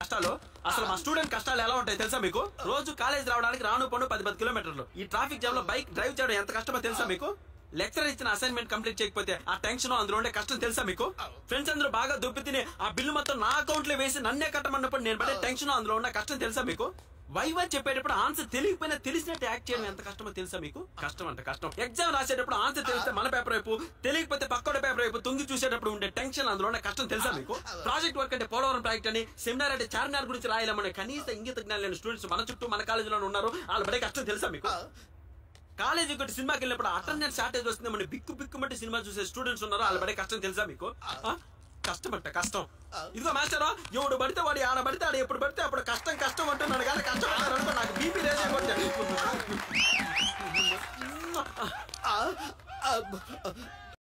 కష్టాలు అసలు మా స్టూడెంట్ కష్టాలు ఎలా ఉంటాయి తెలుసా మీకు? రోజు కాలేజ్ రావడానికి రాను పోను 10 కిలోమీటర్లు. ఈ ట్రాఫిక్ జామ్ లో బైక్ డ్రైవ్ చేయడం ఎంత కష్టమో తెలుసా మీకు? లెక్చరర్ ఇచ్చిన అసైన్మెంట్ కంప్లీట్ చేయకపోతే ఆ టెన్షన్ అందులో ఉండే కష్టం తెలుసా మీకు? ఫ్రెండ్స్ అందరూ బాగా దుబ్బి తిని ఆ బిల్లు మొత్తం నా అకౌంట్ లో వేసి నన్నే కట్టమన్నప్పుడు నేను పడే టెన్షన్ అందులో ఉన్న కష్టం తెలుసా మీకు? వైవా చెప్పేటప్పుడు ఆన్సర్ తెలియకపోయినా తెలిసినట్టు యాక్ట్ చేయడం ఎంత కష్టమో తెలుసా మీకు? కష్టం అంటే కష్టం. ఎగ్జామ్ రాసేటప్పుడు ఆన్సర్ తెలిస్తే మన పేపర్ వైపు, తెలియకపోతే పక్కన పేపర్ వైపు తొంగి చూసేటప్పుడు ఉండే టెన్షన్ అందులో ఉన్న కష్టం తెలుసా మీకు? ప్రాజెక్ట్ వర్క్ అంటే పోలవరం ప్రాజెక్ట్ అని, సెమినార్ అంటే చార్మినార్ గురించి రాయాలమనే కనీస ఇంగిత జ్ఞానం లేని స్టూడెంట్స్ మన చుట్టూ మన కాలేజీలో ఉన్నారు. వాళ్ళు పడే కష్టం తెలుసా మీకు? కాలేజీ ఒకటి సినిమాకి వెళ్ళినప్పుడు అటెండెన్స్ షార్టేజ్ వస్తుంది మన బిక్కు సినిమా చూసే స్టూడెంట్స్ ఉన్నారు. వాళ్ళు పడే కష్టం తెలుసా మీకు? కష్టం అంటే కష్టం. ఇదిగో మాస్టర్, ఎవడు పడితే వాడు ఆడ పడితే ఆడ ఎప్పుడు పడితే అప్పుడు కష్టం కష్టం అంటున్నాడు కానీ కష్టపడ్డారనుకో నాకు బీపీ రేజ్ అయిపోతుంది.